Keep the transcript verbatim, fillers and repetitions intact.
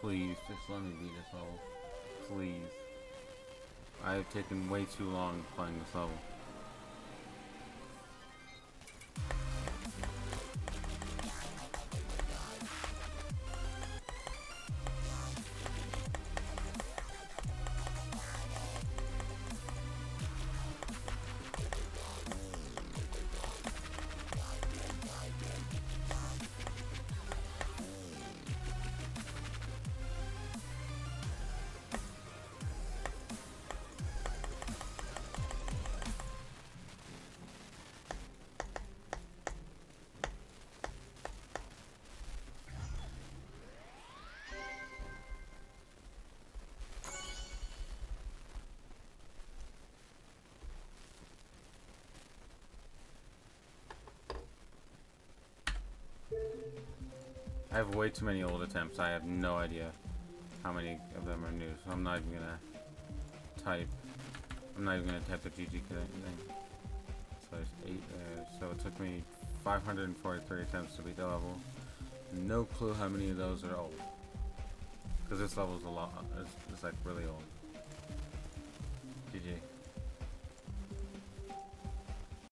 Please, just let me beat this level. Please. I have taken way too long playing this level. I have way too many old attempts. I have no idea how many of them are new, so I'm not even gonna type. I'm not even gonna type the G G thing. So there's eight there. So it took me five hundred forty-three attempts to beat the level. No clue how many of those are old, because this level is a lot. It's, it's like really old.